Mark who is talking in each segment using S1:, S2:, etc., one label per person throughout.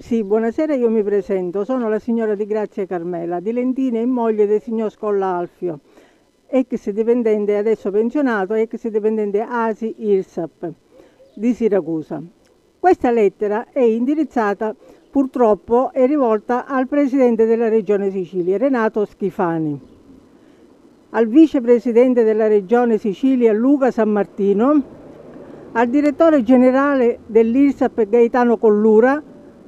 S1: Sì, buonasera, io mi presento. Sono la signora Di Grazia Carmela, di Lentine e moglie del signor Scolla Alfio, ex dipendente adesso pensionato, ex dipendente ASI IRSAP di Siracusa. Questa lettera è indirizzata, purtroppo, è rivolta al presidente della Regione Sicilia, Renato Schifani, al vicepresidente della Regione Sicilia, Luca Sammartino, al direttore generale dell'IRSAP, Gaetano Collura,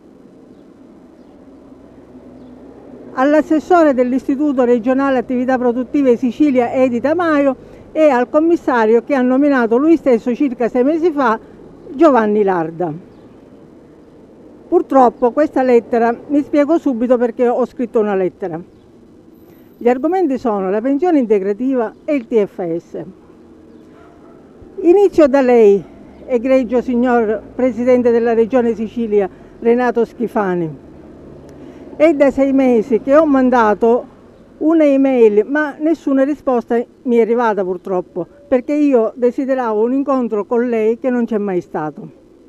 S1: all'assessore dell'Istituto regionale attività produttive Sicilia Edita Maio e al commissario che ha nominato lui stesso circa 6 mesi fa, Giovanni Larda. Purtroppo questa lettera, mi spiego subito perché ho scritto una lettera. Gli argomenti sono la pensione integrativa e il TFS. Inizio da lei, egregio signor Presidente della Regione Sicilia, Renato Schifani. È da 6 mesi che ho mandato un'email, ma nessuna risposta mi è arrivata purtroppo, perché io desideravo un incontro con lei che non c'è mai stato.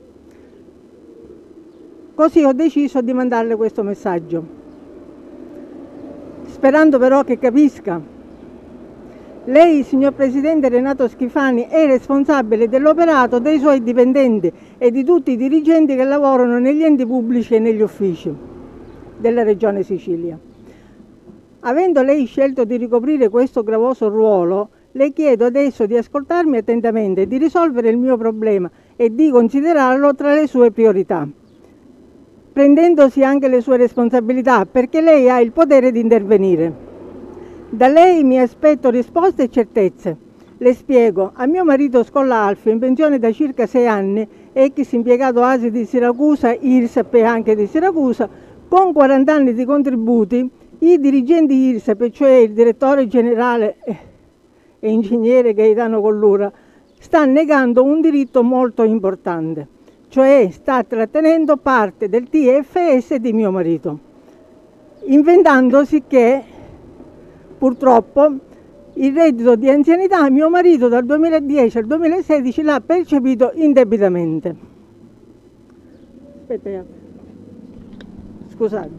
S1: Così ho deciso di mandarle questo messaggio, sperando però che capisca. Lei, signor Presidente Renato Schifani, è responsabile dell'operato dei suoi dipendenti e di tutti i dirigenti che lavorano negli enti pubblici e negli uffici della Regione Sicilia. Avendo lei scelto di ricoprire questo gravoso ruolo, le chiedo adesso di ascoltarmi attentamente, di risolvere il mio problema e di considerarlo tra le sue priorità, prendendosi anche le sue responsabilità, perché lei ha il potere di intervenire. Da lei mi aspetto risposte e certezze. Le spiego, a mio marito Scolla Alfio, in pensione da circa 6 anni, ex impiegato ASI di Siracusa, IRSAP e anche di Siracusa, con 40 anni di contributi, i dirigenti IRSAP, cioè il direttore generale e ingegnere Gaetano Collura, sta negando un diritto molto importante, cioè sta trattenendo parte del TFS di mio marito, inventandosi che purtroppo il reddito di anzianità mio marito dal 2010 al 2016 l'ha percepito indebitamente. Aspetta, scusate.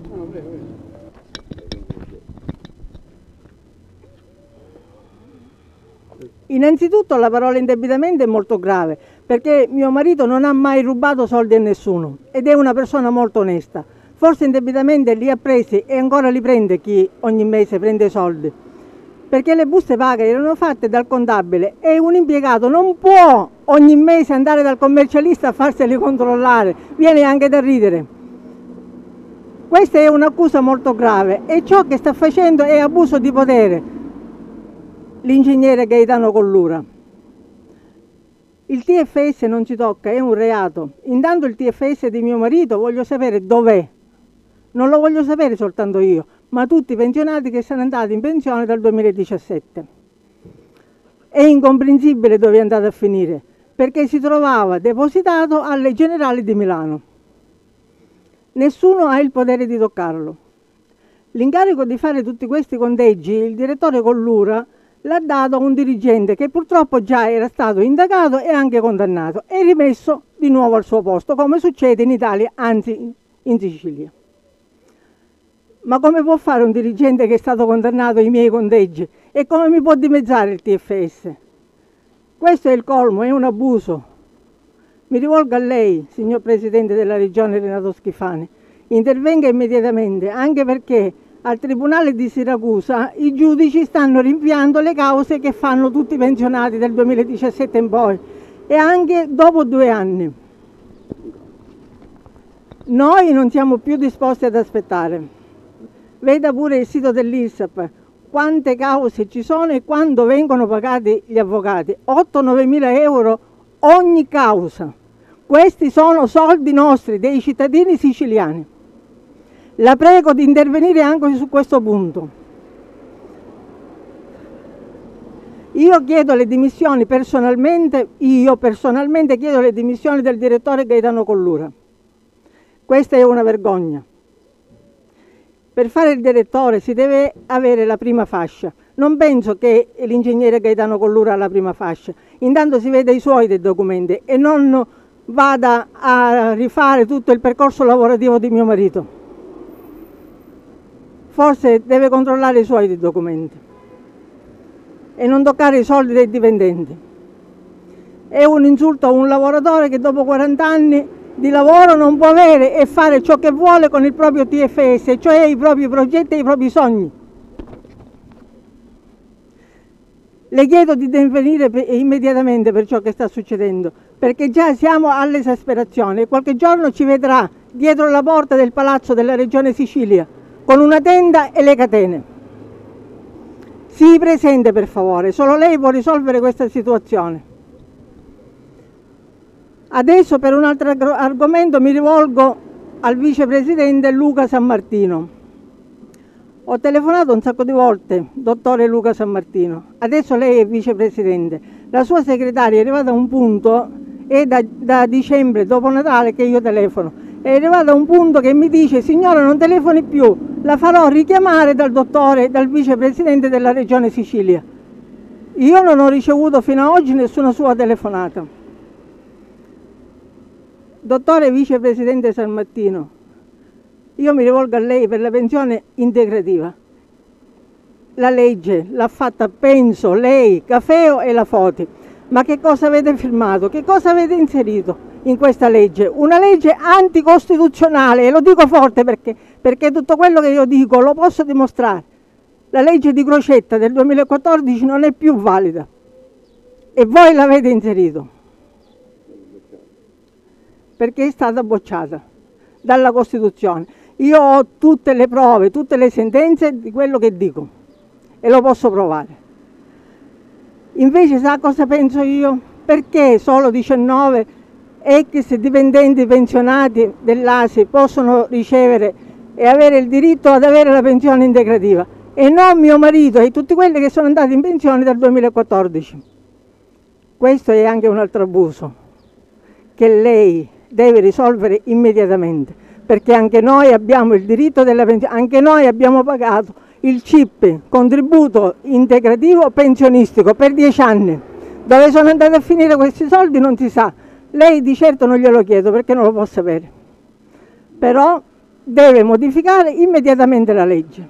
S1: Innanzitutto la parola indebitamente è molto grave, perché mio marito non ha mai rubato soldi a nessuno ed è una persona molto onesta. Forse indebitamente li ha presi e ancora li prende chi ogni mese prende soldi, perché le buste paga erano fatte dal contabile e un impiegato non può ogni mese andare dal commercialista a farseli controllare, viene anche da ridere. Questa è un'accusa molto grave e ciò che sta facendo è abuso di potere l'ingegnere Gaetano Collura. Il TFS non si tocca, è un reato. Intanto il TFS di mio marito voglio sapere dov'è. Non lo voglio sapere soltanto io, ma tutti i pensionati che sono andati in pensione dal 2017. È incomprensibile dove è andato a finire, perché si trovava depositato alle Generali di Milano. Nessuno ha il potere di toccarlo. L'incarico di fare tutti questi conteggi il direttore Collura l'ha dato a un dirigente che purtroppo già era stato indagato e anche condannato e rimesso di nuovo al suo posto, come succede in Italia, anzi in Sicilia. Ma come può fare un dirigente che è stato condannato ai miei conteggi? E come mi può dimezzare il TFS? Questo è il colmo, è un abuso. Mi rivolgo a lei, signor Presidente della Regione Renato Schifani. Intervenga immediatamente, anche perché al Tribunale di Siracusa i giudici stanno rinviando le cause che fanno tutti i pensionati del 2017 in poi e anche dopo 2 anni. Noi non siamo più disposti ad aspettare. Veda pure il sito dell'IRSAP, quante cause ci sono e quando vengono pagati gli avvocati. 8-9 mila euro ogni causa. Questi sono soldi nostri, dei cittadini siciliani. La prego di intervenire anche su questo punto. Io chiedo le dimissioni personalmente, chiedo le dimissioni del direttore Gaetano Collura. Questa è una vergogna. Per fare il direttore si deve avere la prima fascia. Non penso che l'ingegnere Gaetano Collura ha la prima fascia. Intanto si vede i suoi dei documenti e non vada a rifare tutto il percorso lavorativo di mio marito. Forse deve controllare i suoi documenti e non toccare i soldi dei dipendenti. È un insulto a un lavoratore che dopo 40 anni di lavoro non può avere e fare ciò che vuole con il proprio TFS, cioè i propri progetti e i propri sogni. Le chiedo di intervenire immediatamente per ciò che sta succedendo, perché già siamo all'esasperazione e qualche giorno ci vedrà dietro la porta del palazzo della Regione Sicilia con una tenda e le catene. Si presente per favore, solo lei può risolvere questa situazione. Adesso per un altro argomento mi rivolgo al vicepresidente Luca Sammartino. Ho telefonato un sacco di volte, dottore Luca Sammartino. Adesso lei è vicepresidente. La sua segretaria è arrivata a un punto, è da dicembre, dopo Natale, che io telefono. È arrivata a un punto che mi dice: signora, non telefoni più, la farò richiamare dal dottore, dal vicepresidente della Regione Sicilia. Io non ho ricevuto fino ad oggi nessuna sua telefonata. Dottore vicepresidente Sammartino, io mi rivolgo a lei per la pensione integrativa. La legge l'ha fatta, penso, lei, Cafeo e la Foti. Ma che cosa avete firmato? Che cosa avete inserito in questa legge? Una legge anticostituzionale, e lo dico forte perché tutto quello che io dico lo posso dimostrare. La legge di Crocetta del 2014 non è più valida e voi l'avete inserito perché è stata bocciata dalla Costituzione. Io ho tutte le prove, tutte le sentenze di quello che dico e lo posso provare. Invece sa cosa penso io? Perché solo 19 ex dipendenti pensionati dell'ASI possono ricevere e avere il diritto ad avere la pensione integrativa e non mio marito e tutti quelli che sono andati in pensione dal 2014? Questo è anche un altro abuso che lei deve risolvere immediatamente, perché anche noi abbiamo il diritto della pensione, anche noi abbiamo pagato il CIP, contributo integrativo pensionistico, per 10 anni. Dove sono andati a finire questi soldi non si sa. Lei di certo non glielo chiedo perché non lo può sapere, però deve modificare immediatamente la legge.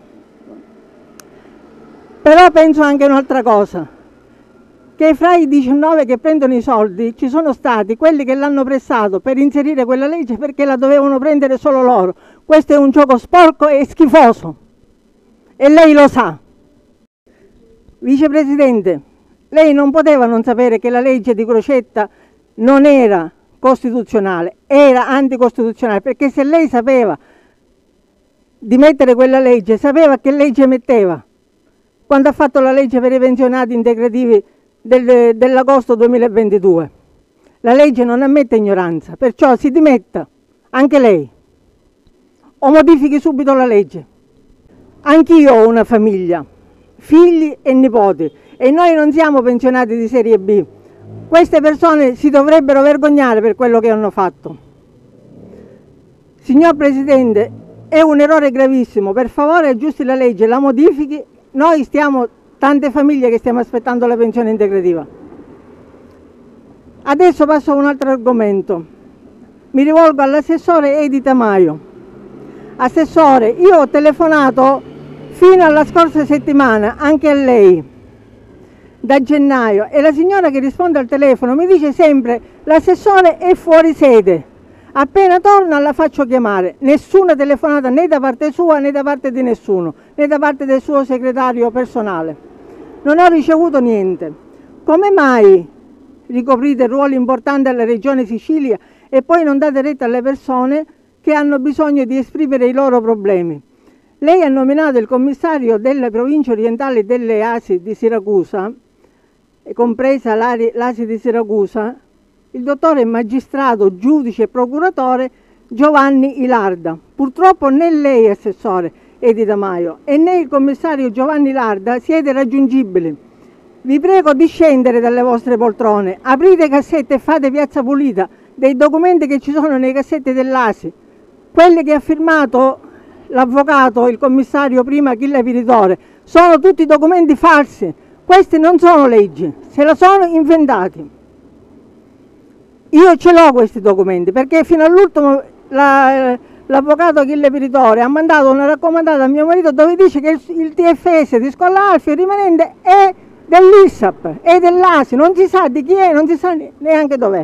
S1: Però penso anche un'altra cosa, che fra i 19 che prendono i soldi ci sono stati quelli che l'hanno pressato per inserire quella legge perché la dovevano prendere solo loro. Questo è un gioco sporco e schifoso e lei lo sa. Vicepresidente, lei non poteva non sapere che la legge di Crocetta non era costituzionale, era anticostituzionale, perché se lei sapeva di mettere quella legge, sapeva che legge metteva quando ha fatto la legge per i pensionati integrativi dell'agosto 2022. La legge non ammette ignoranza, perciò si dimetta anche lei o modifichi subito la legge. Anch'io ho una famiglia, figli e nipoti, e noi non siamo pensionati di serie B. Queste persone si dovrebbero vergognare per quello che hanno fatto. Signor Presidente, è un errore gravissimo, per favore aggiusti la legge, la modifichi. Noi stiamo tante famiglie che stiamo aspettando la pensione integrativa. Adesso passo a un altro argomento. Mi rivolgo all'assessore Edi Tamaio. Assessore, io ho telefonato fino alla scorsa settimana anche a lei, da gennaio, e la signora che risponde al telefono mi dice sempre: l'assessore è fuori sede, appena torna la faccio chiamare. Nessuna telefonata né da parte sua né da parte di nessuno, né da parte del suo segretario personale. Non ho ricevuto niente. Come mai ricoprite ruoli importanti alla Regione Sicilia e poi non date retta alle persone che hanno bisogno di esprimere i loro problemi? Lei ha nominato il commissario delle province orientali delle ASI di Siracusa, compresa l'ASI di Siracusa, il dottore magistrato, giudice e procuratore Giovanni Ilarda. Purtroppo né lei, assessore Edi Tamaio, e né il commissario Giovanni Ilarda siete raggiungibili. Vi prego di scendere dalle vostre poltrone, aprite cassette e fate piazza pulita dei documenti che ci sono nei cassetti dell'ASI, quelli che ha firmato l'avvocato, il commissario prima Achille Piritore. Sono tutti documenti falsi, questi non sono leggi, se la sono inventati. Io ce l'ho questi documenti perché fino all'ultimo l'avvocato Achille Piritore ha mandato una raccomandata a mio marito dove dice che il TFS di Scolla Alfio rimanente è dell'ISAP, è dell'ASI, non si sa di chi è, non si sa neanche dov'è.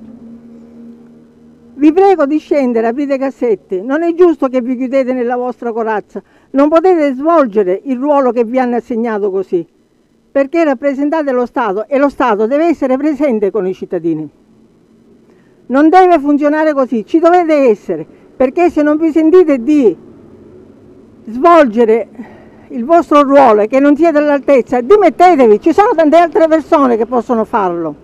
S1: Vi prego di scendere, aprite i cassetti, non è giusto che vi chiudete nella vostra corazza, non potete svolgere il ruolo che vi hanno assegnato così, perché rappresentate lo Stato e lo Stato deve essere presente con i cittadini. Non deve funzionare così, ci dovete essere, perché se non vi sentite di svolgere il vostro ruolo e che non siete all'altezza, dimettetevi, ci sono tante altre persone che possono farlo.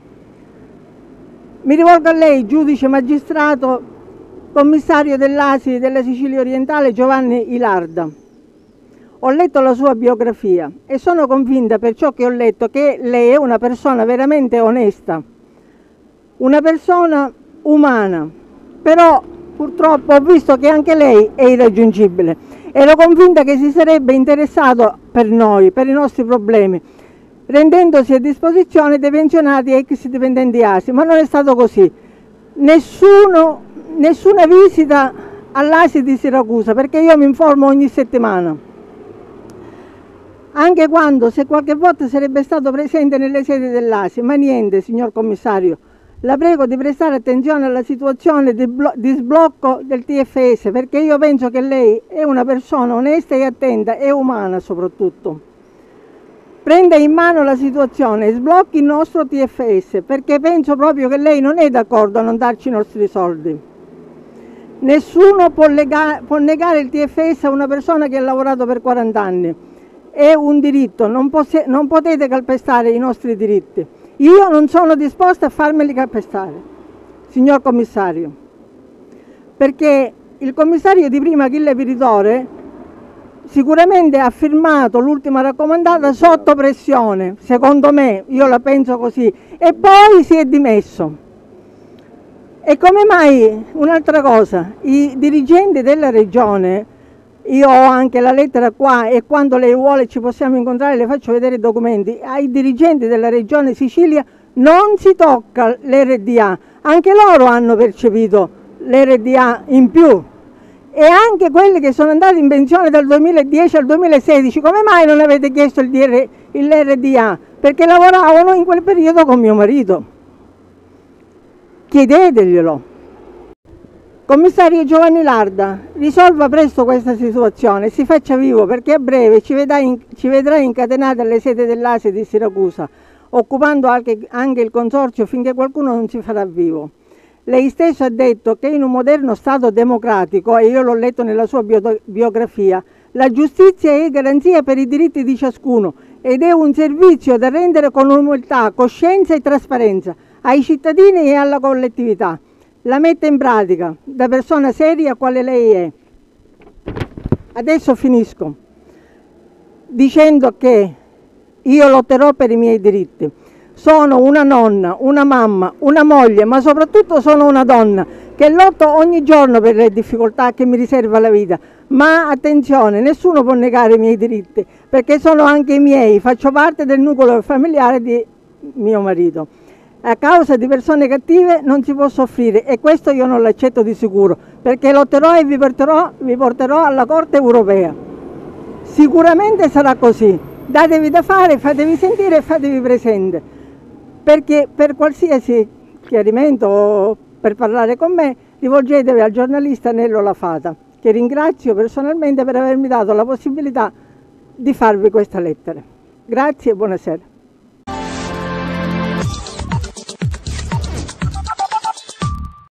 S1: Mi rivolgo a lei, giudice magistrato, commissario dell'ASI della Sicilia Orientale Giovanni Ilarda. Ho letto la sua biografia e sono convinta per ciò che ho letto che lei è una persona veramente onesta, una persona umana, però purtroppo ho visto che anche lei è irraggiungibile. Ero convinta che si sarebbe interessato per noi, per i nostri problemi, rendendosi a disposizione dei pensionati e ex dipendenti ASI, ma non è stato così. Nessuna visita all'ASI di Siracusa, perché io mi informo ogni settimana. Anche quando, se qualche volta sarebbe stato presente nelle sedi dell'ASI, ma niente, signor commissario. La prego di prestare attenzione alla situazione di sblocco del TFS, perché io penso che lei è una persona onesta e attenta e umana soprattutto. Prenda in mano la situazione e sblocchi il nostro TFS, perché penso proprio che lei non è d'accordo a non darci i nostri soldi. Nessuno può negare il TFS a una persona che ha lavorato per 40 anni. È un diritto, non potete calpestare i nostri diritti. Io non sono disposta a farmeli calpestare, signor commissario, perché il commissario di prima, Achille Piritore, sicuramente ha firmato l'ultima raccomandata sotto pressione, secondo me, io la penso così, e poi si è dimesso. E come mai, un'altra cosa, i dirigenti della regione, io ho anche la lettera qua e quando lei vuole ci possiamo incontrare, le faccio vedere i documenti, ai dirigenti della regione Sicilia non si tocca l'RDA, anche loro hanno percepito l'RDA in più. E anche quelli che sono andati in pensione dal 2010 al 2016, come mai non avete chiesto l'RDA? Perché lavoravano in quel periodo con mio marito. Chiedeteglielo. Commissario Giovanni Ilarda, risolva presto questa situazione e si faccia vivo, perché a breve ci vedrà incatenati alle sedi dell'ASI di Siracusa, occupando anche il consorzio finché qualcuno non si farà vivo. Lei stesso ha detto che in un moderno Stato democratico, e io l'ho letto nella sua biografia, la giustizia è garanzia per i diritti di ciascuno ed è un servizio da rendere con umiltà, coscienza e trasparenza ai cittadini e alla collettività. La metta in pratica, da persona seria quale lei è. Adesso finisco dicendo che io lotterò per i miei diritti. Sono una nonna, una mamma, una moglie, ma soprattutto sono una donna che lotto ogni giorno per le difficoltà che mi riserva la vita. Ma attenzione, nessuno può negare i miei diritti, perché sono anche i miei, faccio parte del nucleo familiare di mio marito. A causa di persone cattive non si può soffrire e questo io non l'accetto di sicuro, perché lotterò e vi porterò alla Corte Europea. Sicuramente sarà così. Datevi da fare, fatevi sentire e fatevi presente. Perché per qualsiasi chiarimento o per parlare con me rivolgetevi al giornalista Nello La Fata, che ringrazio personalmente per avermi dato la possibilità di farvi questa lettera. Grazie e buonasera.